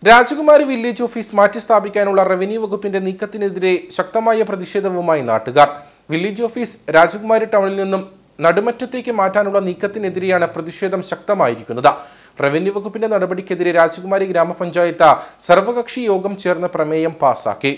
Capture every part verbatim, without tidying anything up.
രാജകുമാരി village office മാറ്റിസ്ഥാപിക്കാനുള്ള revenue വകുപ്പിന്റെ നീക്കത്തിനെതിരെ ശക്തമായ പ്രതിഷേധവുമായി നാട്ടുകാർ. വില്ലേജ് ഓഫീസ് രാജകുമാരി ടൗണിൽ നിന്നും നടുമറ്റത്തേക്ക് മാറ്റാനുള്ള നീക്കത്തിനെതിരെയാണ് പ്രതിഷേധം ശക്തമായിരിക്കുന്നത്. റവന്യൂ വകുപ്പിന്റെ നടപടിക്കെതിരെ രാജകുമാരി ഗ്രാമപഞ്ചായത്ത് സർവകക്ഷി യോഗം ചേർന്ന് പ്രമേയം പാസാക്കി.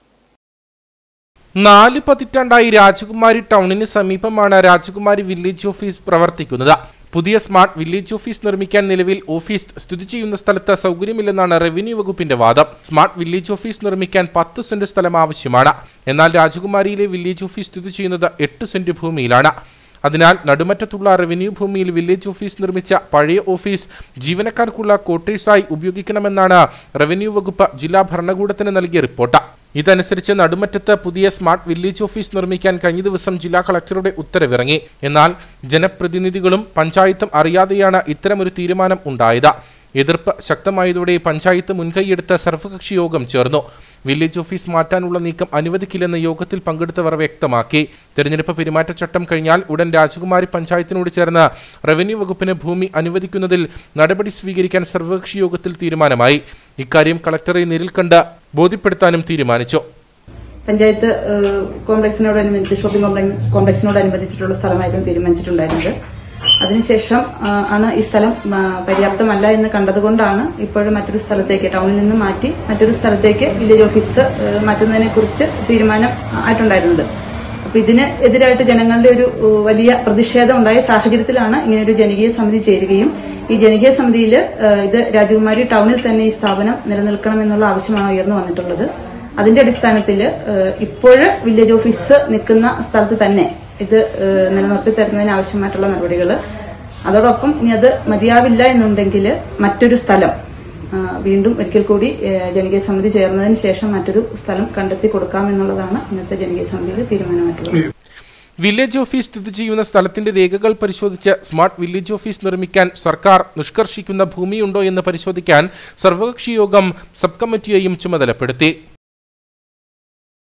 നാല് പതിറ്റാണ്ടായി രാജകുമാരി ടൗണിന് സമീപമാണ് രാജകുമാരി വില്ലേജ് ഓഫീസ് പ്രവർത്തിക്കുന്നത്. പുതിയ സ്മാർട്ട് വില്ലേജ് ഓഫീസ് നിർമ്മിക്കാൻ നിലവിൽ ഓഫീസ് സ്ഥിതി ചെയ്യുന്ന സ്ഥലത്ത് സൗകര്യമില്ലെന്നാണ് റവന്യൂ വകുപ്പിന്റെ വാദം. സ്മാർട്ട് വില്ലേജ് ഓഫീസ് നിർമ്മിക്കാൻ പത്ത് സെന്റ് സ്ഥലം ആവശ്യമാണ്. എന്നാൽ രാജകുമാരിയിലെ വില്ലേജ് ഓഫീസ് സ്ഥിതി ചെയ്യുന്നത് എട്ട് സെന്റ് ഭൂമിയിലാണ്. അതിനാൽ നടുമറ്റത്തുള്ള റവന്യൂ ഭൂമിയിൽ വില്ലേജ് ഓഫീസ് നിർമ്മിച്ച പഴയ ഓഫീസ് ജീവനക്കാർക്കുള്ള ക്വാർട്ടേഴ്സായി ഉപയോഗിക്കണമെന്നാണ് റവന്യൂ വകുപ്പ് ജില്ലാ ഭരണകൂടത്തിന് നൽകിയ റിപ്പോർട്ട്. ഇതനുസരിച്ച് നടുമറ്റത്ത് പുതിയ സ്മാർട്ട് വില്ലേജ് ഓഫീസ് നിർമ്മിക്കാൻ കഴിഞ്ഞ ദിവസം ജില്ലാ കളക്ടറുടെ ഉത്തരവിറങ്ങി. എന്നാൽ ജനപ്രതിനിധികളും പഞ്ചായത്തും അറിയാതെയാണ് ഇത്തരമൊരു തീരുമാനം ഉണ്ടായത്. എതിർപ്പ് ശക്തമായതോടെ പഞ്ചായത്ത് മുൻകൈയെടുത്ത സർവകക്ഷി യോഗം ചേർന്നു. വില്ലേജ് ഓഫീസ് മാറ്റാനുള്ള നീക്കം അനുവദിക്കില്ലെന്ന് യോഗത്തിൽ പങ്കെടുത്തവർ വ്യക്തമാക്കി. തെരഞ്ഞെടുപ്പ് പെരുമാറ്റച്ചട്ടം കഴിഞ്ഞാൽ ഉടൻ രാജകുമാരി പഞ്ചായത്തിനോട് ചേർന്ന് റവന്യൂ വകുപ്പിന് ഭൂമി അനുവദിക്കുന്നതിൽ നടപടി സ്വീകരിക്കാൻ സർവകക്ഷി യോഗത്തിൽ തീരുമാനമായി. ഇക്കാര്യം കളക്ടറെ നേരിൽ കണ്ട് ബോധ്യപ്പെടുത്താനും തീരുമാനിച്ചു. പഞ്ചായത്ത് കോംപ്ലക്സിനോടനുബന്ധിച്ച് ഷോപ്പിംഗ് കോംപ്ലക്സിനോടനുബന്ധിച്ചിട്ടുള്ള സ്ഥലമായിരുന്നു തീരുമാനിച്ചിട്ടുണ്ടായിരുന്നത്. അതിനുശേഷം ആണ് ഈ സ്ഥലം പര്യാപ്തമല്ല എന്ന് കണ്ടതുകൊണ്ടാണ് ഇപ്പോഴും മറ്റൊരു സ്ഥലത്തേക്ക് ടൗണിൽ നിന്ന് മാറ്റി മറ്റൊരു സ്ഥലത്തേക്ക് വില്ലേജ് ഓഫീസ് മാറ്റുന്നതിനെ കുറിച്ച് തീരുമാനം ആയിട്ടുണ്ടായിരുന്നത്. അപ്പൊ ഇതിന് എതിരായിട്ട് ജനങ്ങളുടെ ഒരു വലിയ പ്രതിഷേധം ഉണ്ടായ സാഹചര്യത്തിലാണ് ഇങ്ങനെയൊരു ജനകീയ സമിതി ചേരുകയും ഈ ജനകീയ സമിതിയിൽ ഇത് രാജകുമാരി ടൗണിൽ തന്നെ ഈ സ്ഥാപനം നിലനിൽക്കണമെന്നുള്ള ആവശ്യമാണ് ഉയർന്നു വന്നിട്ടുള്ളത്. അതിന്റെ അടിസ്ഥാനത്തിൽ ഇപ്പോഴ് വില്ലേജ് ഓഫീസ് നിൽക്കുന്ന സ്ഥലത്ത് തന്നെ ഇത് നിലനിർത്തി തരുന്നതിന് ആവശ്യമായിട്ടുള്ള നടപടികൾ, അതോടൊപ്പം ഇനി അത് മതിയാവില്ല എന്നുണ്ടെങ്കിൽ മറ്റൊരു സ്ഥലം വീണ്ടും ഒരിക്കൽ കൂടി ജനകീയ സമിതി ചേർന്നതിന് ശേഷം മറ്റൊരു സ്ഥലം കണ്ടെത്തി കൊടുക്കാമെന്നുള്ളതാണ് ഇന്നത്തെ ജനകീയ സമിതിയിൽ തീരുമാനമായിട്ടുള്ളത്. വില്ലേജ് ഓഫീസ് സ്ഥിതി ചെയ്യുന്ന സ്ഥലത്തിന്റെ രേഖകൾ പരിശോധിച്ച് സ്മാർട്ട് വില്ലേജ് ഓഫീസ് നിർമ്മിക്കാൻ സർക്കാർ നിഷ്കർഷിക്കുന്ന ഭൂമിയുണ്ടോ എന്ന് പരിശോധിക്കാൻ സർവകക്ഷി യോഗം സബ് കമ്മിറ്റിയെയും ചുമതലപ്പെടുത്തി.